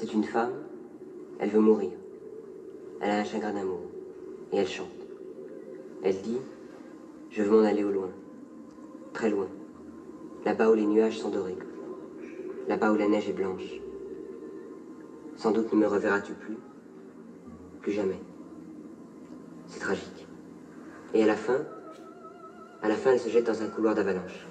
C'est une femme, elle veut mourir. Elle a un chagrin d'amour. Et elle chante. Elle dit, je veux m'en aller au loin. Très loin. Là-bas où les nuages sont dorés. Là-bas où la neige est blanche. Sans doute ne me reverras-tu plus. Plus jamais. C'est tragique. Et à la fin, elle se jette dans un couloir d'avalanche.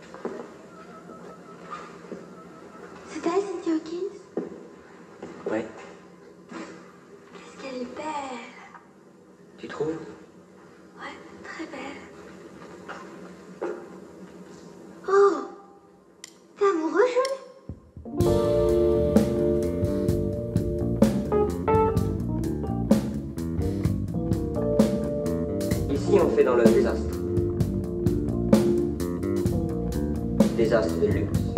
C'est elle, Cynthia Hawkins? Ouais. Qu'est-ce qu'elle est belle. Tu trouves? Ouais, très belle. Oh! T'es amoureux, Jules? Ici, on fait dans le désastre. Désastre de luxe.